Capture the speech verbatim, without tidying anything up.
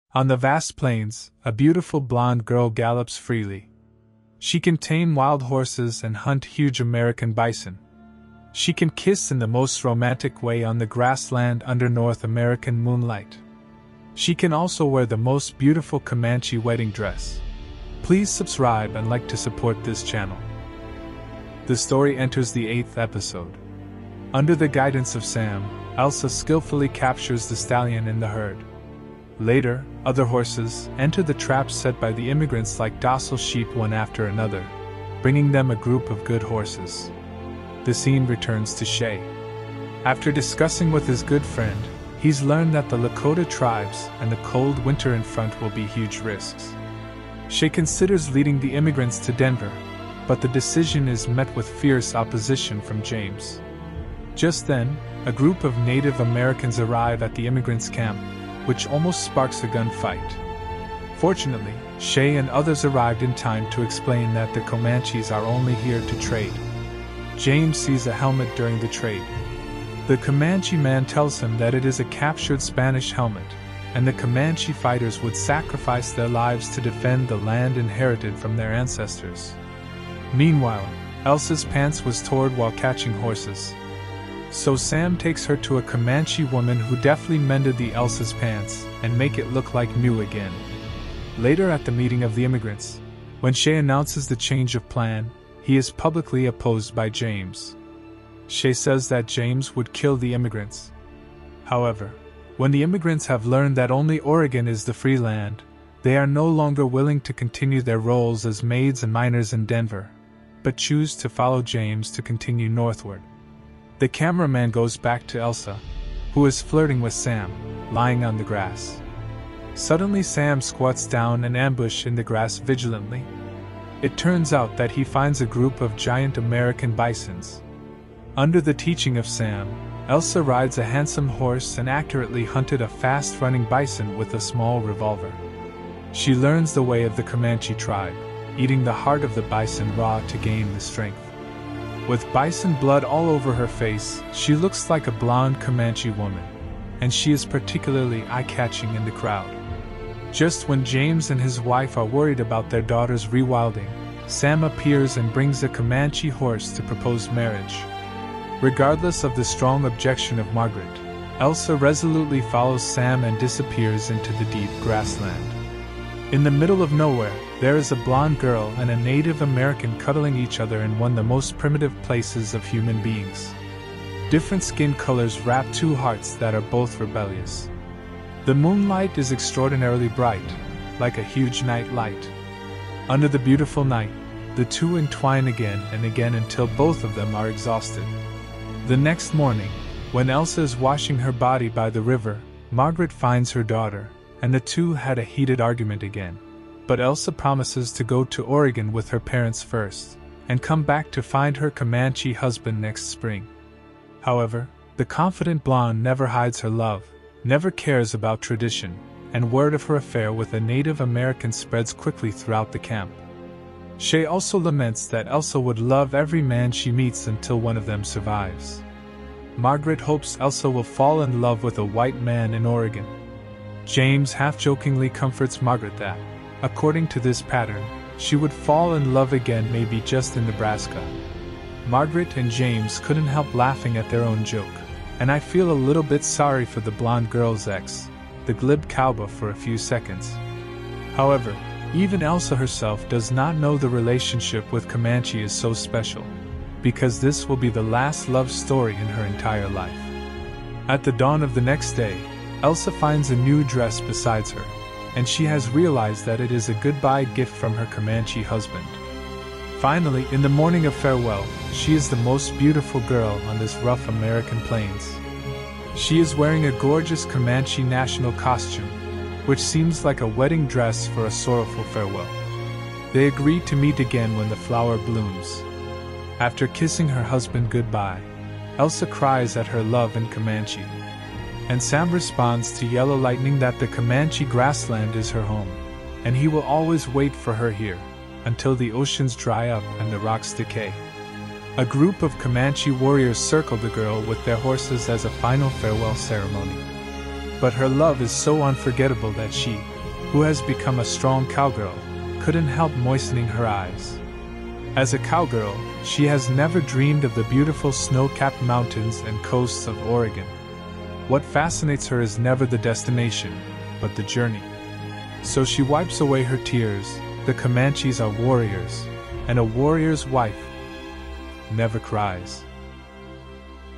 On the vast plains, a beautiful blonde girl gallops freely. She can tame wild horses and hunt huge American bison. She can kiss in the most romantic way on the grassland under North American moonlight. She can also wear the most beautiful Comanche wedding dress. Please subscribe and like to support this channel. The story enters the eighth episode. Under the guidance of Sam, Elsa skillfully captures the stallion in the herd. Later, other horses enter the traps set by the immigrants like docile sheep one after another, bringing them a group of good horses. The scene returns to Shay. After discussing with his good friend, he's learned that the Lakota tribes and the cold winter in front will be huge risks. Shay considers leading the immigrants to Denver, but the decision is met with fierce opposition from James. Just then, a group of Native Americans arrive at the immigrants' camp, which almost sparks a gunfight. Fortunately, Shay and others arrived in time to explain that the Comanches are only here to trade. James sees a helmet during the trade. The Comanche man tells him that it is a captured Spanish helmet, and the Comanche fighters would sacrifice their lives to defend the land inherited from their ancestors. Meanwhile, Elsa's pants was torn while catching horses. So Sam takes her to a Comanche woman who deftly mended the Elsa's pants and make it look like new again. Later at the meeting of the immigrants, when Shay announces the change of plan, he is publicly opposed by James. Shay says that James would kill the immigrants. However, when the immigrants have learned that only Oregon is the free land, they are no longer willing to continue their roles as maids and miners in Denver, but choose to follow James to continue northward. The cameraman goes back to Elsa, who is flirting with Sam, lying on the grass. Suddenly Sam squats down and ambushes in the grass vigilantly. It turns out that he finds a group of giant American bisons. Under the teaching of Sam, Elsa rides a handsome horse and accurately hunted a fast-running bison with a small revolver. She learns the way of the Comanche tribe, eating the heart of the bison raw to gain the strength. With bison blood all over her face, she looks like a blonde Comanche woman, and she is particularly eye-catching in the crowd. Just when James and his wife are worried about their daughter's rewilding, Sam appears and brings a Comanche horse to propose marriage. Regardless of the strong objection of Margaret, Elsa resolutely follows Sam and disappears into the deep grassland. In the middle of nowhere, there is a blonde girl and a Native American cuddling each other in one of the most primitive places of human beings. Different skin colors wrap two hearts that are both rebellious. The moonlight is extraordinarily bright, like a huge night light. Under the beautiful night, the two entwine again and again until both of them are exhausted. The next morning, when Elsa is washing her body by the river, Margaret finds her daughter, and the two had a heated argument again. But Elsa promises to go to Oregon with her parents first, and come back to find her Comanche husband next spring. However, the confident blonde never hides her love, never cares about tradition, and word of her affair with a Native American spreads quickly throughout the camp. Shay also laments that Elsa would love every man she meets until one of them survives. Margaret hopes Elsa will fall in love with a white man in Oregon. James half-jokingly comforts Margaret that, according to this pattern, she would fall in love again maybe just in Nebraska. Margaret and James couldn't help laughing at their own joke, and I feel a little bit sorry for the blonde girl's ex, the glib cowboy, for a few seconds. However, even Elsa herself does not know the relationship with Comanche is so special, because this will be the last love story in her entire life. At the dawn of the next day, Elsa finds a new dress beside her, and she has realized that it is a goodbye gift from her Comanche husband. Finally, in the morning of farewell, she is the most beautiful girl on this rough American plains. She is wearing a gorgeous Comanche national costume, which seems like a wedding dress for a sorrowful farewell. They agree to meet again when the flower blooms. After kissing her husband goodbye, Elsa cries at her love in Comanche, and Sam responds to Yellow Lightning that the Comanche grassland is her home, and he will always wait for her here, until the oceans dry up and the rocks decay. A group of Comanche warriors circle the girl with their horses as a final farewell ceremony. But her love is so unforgettable that she, who has become a strong cowgirl, couldn't help moistening her eyes. As a cowgirl, she has never dreamed of the beautiful snow-capped mountains and coasts of Oregon. What fascinates her is never the destination, but the journey. So she wipes away her tears. The Comanches are warriors, and a warrior's wife never cries.